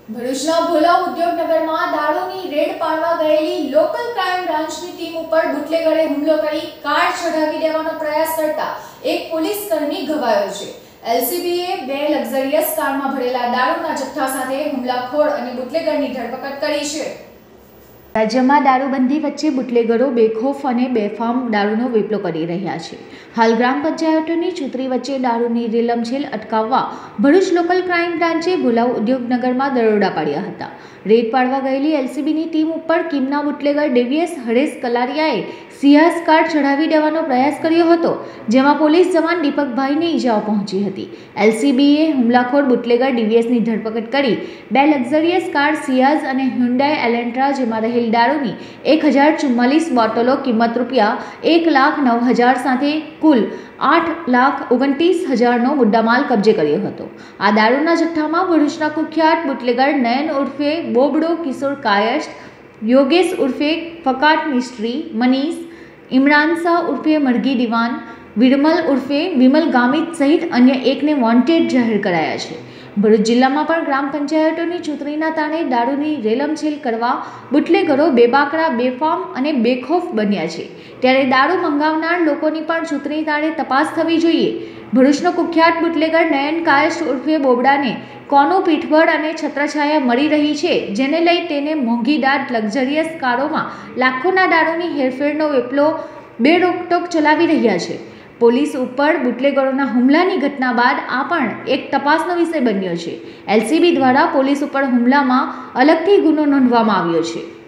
ભરૂચના ભોલા ઉદ્યોગનગરમાં દારૂની રેડ પાડવા ગયેલી લોકલ ક્રાઇમ બ્રાન્ચની ટીમ ઉપર બુટલેગરે હુમલો કરી કાર ચઢાવી દેવાનો પ્રયાસ કરતા એક પોલીસ કર્મી ઘવાયો છે। એલસીબીએ 2 લક્ઝરિયસ કારમાં ભરેલા દારૂના જથ્થા સાથે હુમલાખોર અને બુટલેગરની ધરપકડ કરી છે। રાજ્યમાં દારૂબંધી વચ્ચે બુટલેગરો બેખોફ અને બેફામ દારૂનો વેપલો કરી રહ્યા છે। હાલ ગ્રામ પંચાયતોની ચૂંટણી વચ્ચે દારૂની રેલમછેલ અટકાવવા ભરૂચ લોકલ ક્રાઇમ બ્રાન્ચે ભોલા ઉદ્યોગનગરમાં દરોડા પાડ્યા હતા। રેડ પાડવા ગયેલી એલસીબીની ટીમ ઉપર કીમના બુટલેગર ડેવિયસ હરેશ કલારિયાએ સિયાઝ કાર ચઢાવી દેવાનો પ્રયાસ કર્યો હતો, જેમાં પોલીસ જવાન દીપકભાઈને ઈજાઓ પહોંચી હતી। એલસીબીએ હુમલાખોર બુટલેગર ડીવીએસની ધરપકડ કરી 2 લક્ઝરિયસ કાર સિયાઝ અને હ્યુન્ડાઈ એલેન્ટ્રા જેમાં રહેલ દારૂની 1044 બોટલો કિંમત રૂપિયા 1,09,000 સાથે કુલ 8,29,000નો મુદ્દામાલ કબજે કર્યો હતો। આ દારૂના જથ્થામાં ભરૂચના કુખ્યાત બુટલેગર નયન ઉર્ફે બોબડો કિશોર કાયસ્થ, યોગેશ ઉર્ફે ફકાટ મિસ્ત્રી, મનીષ, ઇમરાન શાહ ઉર્ફે મરઘી દિવાન, વિરમલ ઉર્ફે વિમલ ગામિત સહિત અન્ય એકને વોન્ટેડ જાહેર કરાયા છે। ભરૂચ જિલ્લામાં પણ ગ્રામ પંચાયતોની ચૂંટણીના તાણે દારૂની રેલમછેલ કરવા બુટલેગરો બેબાકડા, બેફામ અને બેખોફ બન્યા છે, ત્યારે દારૂ મંગાવનાર લોકોની પણ ચૂંટણી તાણે તપાસ થવી જોઈએ। ભરૂચનો કુખ્યાત બુટલેગર નયન કાયસ્થ ઉર્ફે બોબડાને કોનું પીઠબળ અને છત્રછાયા મળી રહી છે, જેને લઈ તેને મોંઘીદાટ લક્ઝરિયસ કારોમાં લાખોના દારૂની હેરફેરનો વેપલો બેરોકટોક ચલાવી રહ્યા છે। પોલીસ ઉપર બુટલેગરોના હુમલાની ઘટના બાદ આ પણ એક તપાસનો વિષય બન્યો છે। એલસીબી દ્વારા પોલીસ ઉપર હુમલામાં અલગથી ગુનો નોંધવામાં આવ્યો છે।